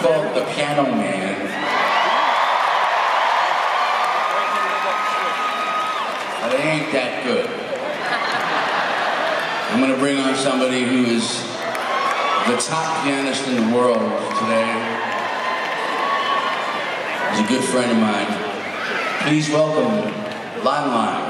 called The Piano Man. But it ain't that good. I'm going to bring on somebody who is the top pianist in the world today. He's a good friend of mine. Please welcome Lon Lon.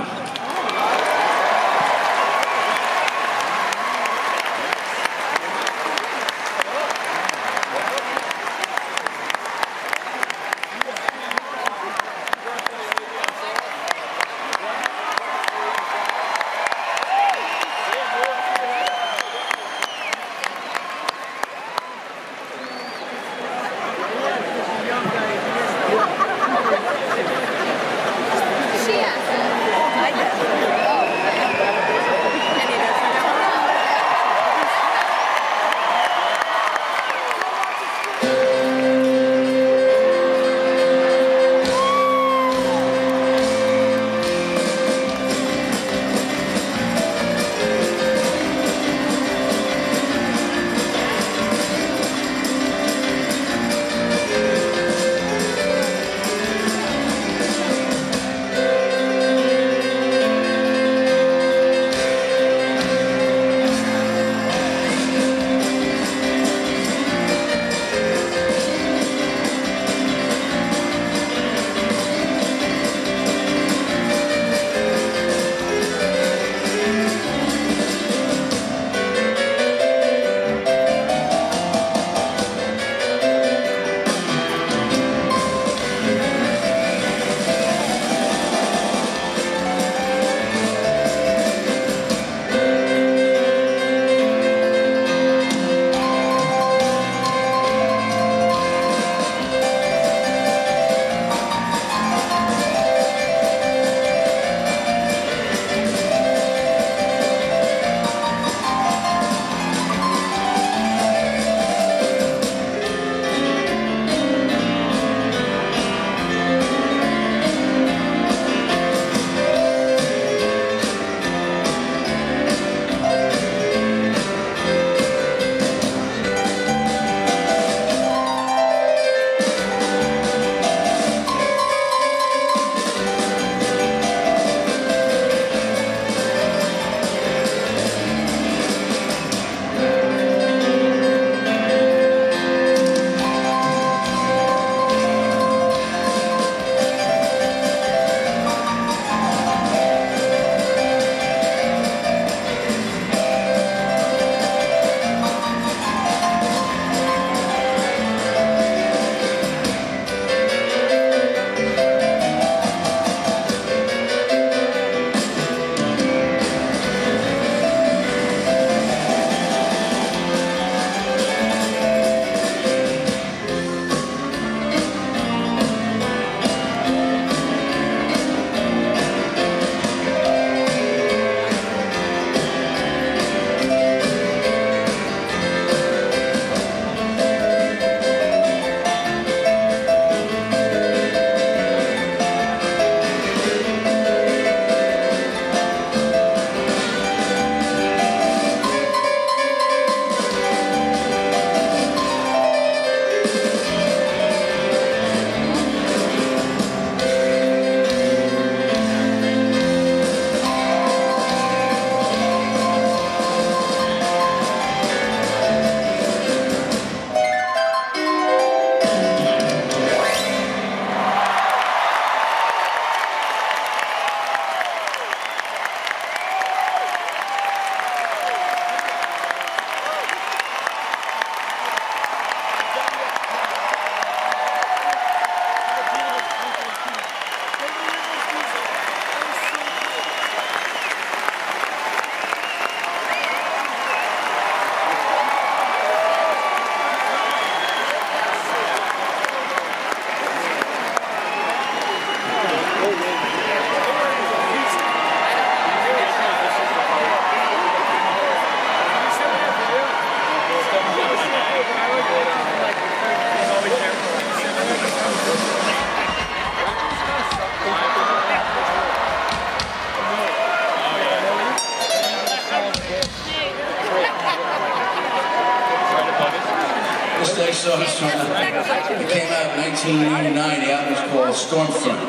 I saw this one. It came out in 1989. The album was called Stormfront.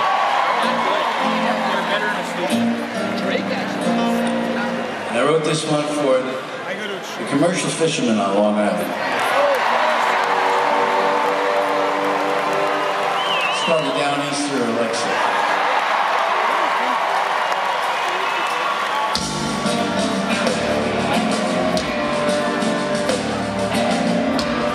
And I wrote this one for the commercial fishermen on Long Island. It's called the Downeaster Alexa.